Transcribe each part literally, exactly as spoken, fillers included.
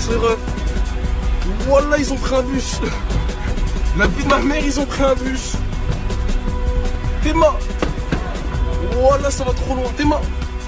les refs. Voilà, ils ont pris un bus. La vie de ma mère, ils ont pris un bus. Théma. Voilà, ça va trop loin. Théma.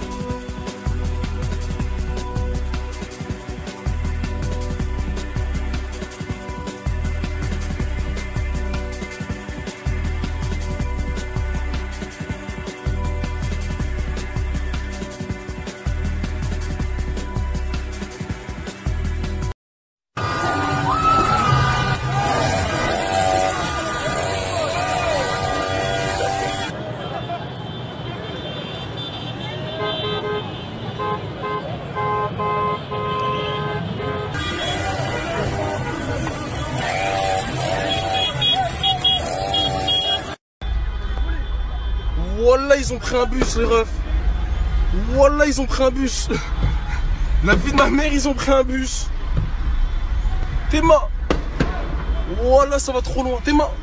Voilà, ils ont pris un bus, les refs. Voilà, ils ont pris un bus. La vie de ma mère, ils ont pris un bus. Théma. Voilà, ça va trop loin. Théma.